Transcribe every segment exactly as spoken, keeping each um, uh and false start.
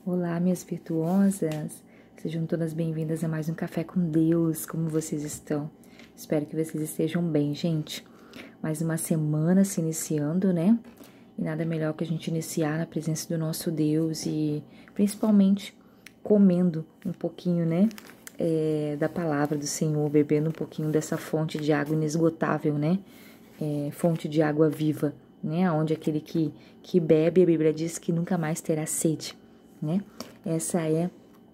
Olá, minhas virtuosas! Sejam todas bem-vindas a mais um Café com Deus. Como vocês estão? Espero que vocês estejam bem, gente. Mais uma semana se iniciando, né? E nada melhor que a gente iniciar na presença do nosso Deus e principalmente comendo um pouquinho, né? É, da palavra do Senhor, bebendo um pouquinho dessa fonte de água inesgotável, né? É, fonte de água viva, né? Onde aquele que, que bebe, a Bíblia diz que nunca mais terá sede. Né? Essa é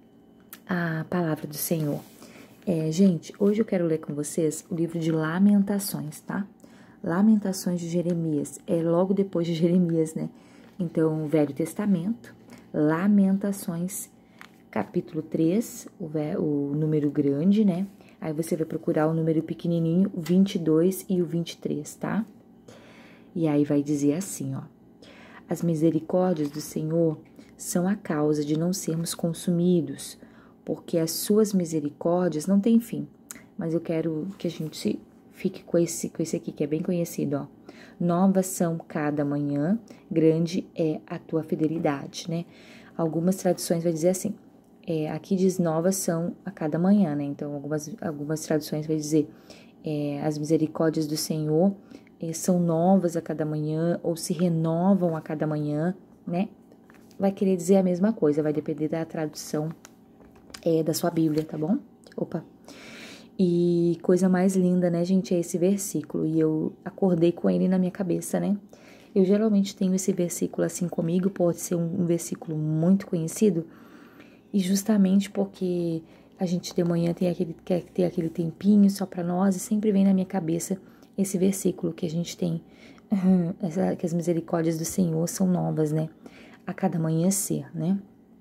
a palavra do Senhor. É, gente, hoje eu quero ler com vocês o livro de Lamentações, tá? Lamentações de Jeremias, é logo depois de Jeremias, né? Então, Velho Testamento, Lamentações, capítulo três, o, o número grande, né? Aí você vai procurar o número pequenininho, o vinte e dois e o vinte e três, tá? E aí vai dizer assim, ó: as misericórdias do Senhor são a causa de não sermos consumidos, porque as suas misericórdias não têm fim. Mas eu quero que a gente fique com esse, com esse aqui, que é bem conhecido, ó. Novas são cada manhã, grande é a tua fidelidade, né? Algumas traduções vai dizer assim, é, aqui diz novas são a cada manhã, né? Então, algumas, algumas traduções vai dizer, é, as misericórdias do Senhor é, são novas a cada manhã, ou se renovam a cada manhã, né? Vai querer dizer a mesma coisa, vai depender da tradução é, da sua Bíblia, tá bom? Opa! E coisa mais linda, né, gente, é esse versículo, e eu acordei com ele na minha cabeça, né? Eu geralmente tenho esse versículo assim comigo, pode ser um, um versículo muito conhecido, e justamente porque a gente de manhã tem aquele, quer ter aquele tempinho só para nós, e sempre vem na minha cabeça esse versículo que a gente tem, essa, que as misericórdias do Senhor são novas, né? A cada amanhecer, né?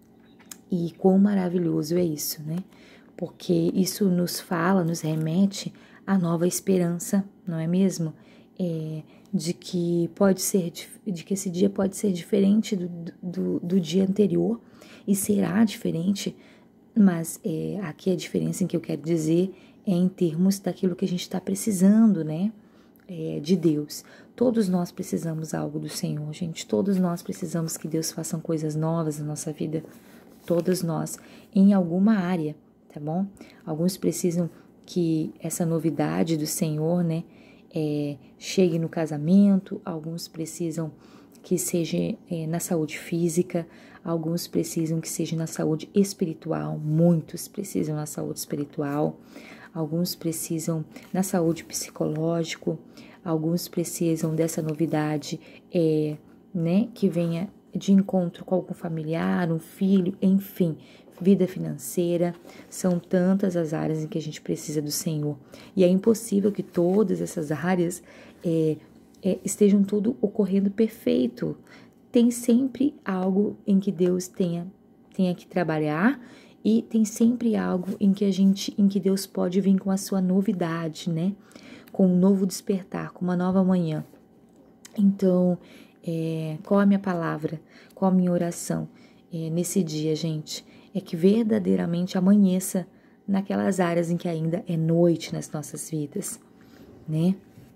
E quão maravilhoso é isso, né? Porque isso nos fala, nos remete à nova esperança, não é mesmo? É, de que pode ser, de que esse dia pode ser diferente do, do, do dia anterior e será diferente, mas é, aqui a diferença em que eu quero dizer é em termos daquilo que a gente está precisando, né? É, de Deus. Todos nós precisamos algo do Senhor, gente. Todos nós precisamos que Deus faça coisas novas na nossa vida. Todos nós, em alguma área, tá bom? Alguns precisam que essa novidade do Senhor, né, é, chegue no casamento. Alguns precisam que seja é, na saúde física. Alguns precisam que seja na saúde espiritual. Muitos precisam na saúde espiritual. Alguns precisam na saúde psicológica, alguns precisam dessa novidade, é, né, que venha de encontro com algum familiar, um filho, enfim, vida financeira. São tantas as áreas em que a gente precisa do Senhor. E é impossível que todas essas áreas é, é, estejam tudo ocorrendo perfeito. Tem sempre algo em que Deus tenha, tenha que trabalhar. E tem sempre algo em que a gente, em que Deus pode vir com a sua novidade, né? Com um novo despertar, com uma nova manhã. Então, é, qual a minha palavra? Qual a minha oração é, nesse dia, gente? É que verdadeiramente amanheça naquelas áreas em que ainda é noite nas nossas vidas, né?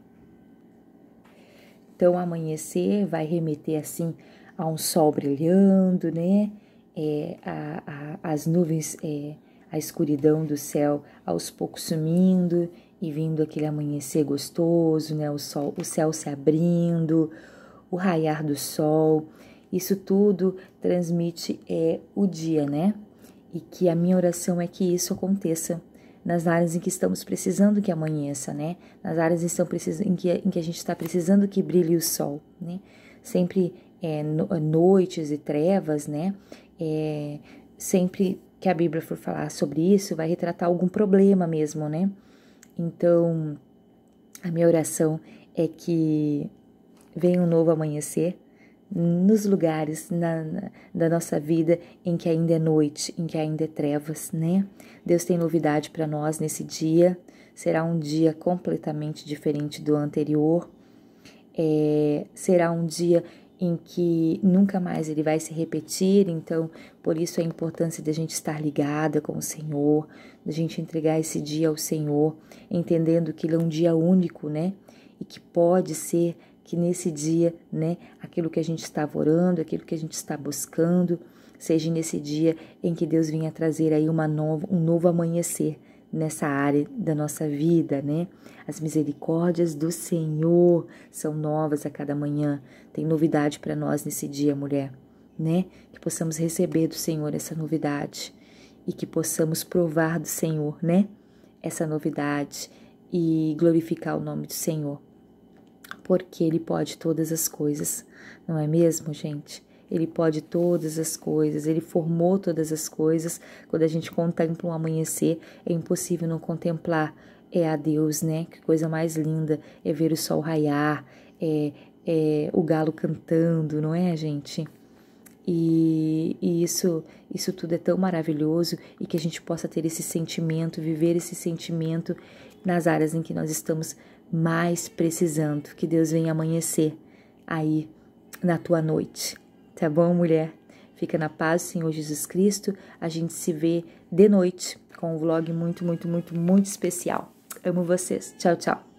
Então, amanhecer vai remeter assim a um sol brilhando, né? É, a, a, as nuvens, é, a escuridão do céu aos poucos sumindo e vindo aquele amanhecer gostoso, né? O sol, o céu se abrindo, o raiar do sol, isso tudo transmite é, o dia, né? E que a minha oração é que isso aconteça nas áreas em que estamos precisando que amanheça, né? Nas áreas em, estão precis... em, que, em que a gente está precisando que brilhe o sol, né? Sempre é, no, noites e trevas, né? É, sempre que a Bíblia for falar sobre isso, vai retratar algum problema mesmo, né? Então, a minha oração é que venha um novo amanhecer nos lugares na, na, da nossa vida em que ainda é noite, em que ainda é trevas, né? Deus tem novidade para nós nesse dia, será um dia completamente diferente do anterior, é, será um dia em que nunca mais ele vai se repetir, então por isso a importância da gente estar ligada com o Senhor, da gente entregar esse dia ao Senhor, entendendo que ele é um dia único, né? E que pode ser que nesse dia, né, aquilo que a gente estava orando, aquilo que a gente está buscando, Seja nesse dia em que Deus venha trazer aí uma nova, um novo amanhecer nessa área da nossa vida, né? As misericórdias do Senhor são novas a cada manhã. Tem novidade para nós nesse dia, mulher, né? Que possamos receber do Senhor essa novidade e que possamos provar do Senhor, né? Essa novidade e glorificar o nome do Senhor, porque Ele pode todas as coisas, não é mesmo, gente? Ele pode todas as coisas, Ele formou todas as coisas. Quando a gente contempla um amanhecer, é impossível não contemplar é a Deus, né? Que coisa mais linda é ver o sol raiar, é, é o galo cantando, não é, gente? E, e isso, isso tudo é tão maravilhoso, e que a gente possa ter esse sentimento, viver esse sentimento nas áreas em que nós estamos mais precisando. Que Deus venha amanhecer aí na tua noite, tá bom, mulher? Fica na paz do Senhor Jesus Cristo. A gente se vê de noite com um vlog muito, muito, muito, muito especial. Amo vocês. Tchau, tchau.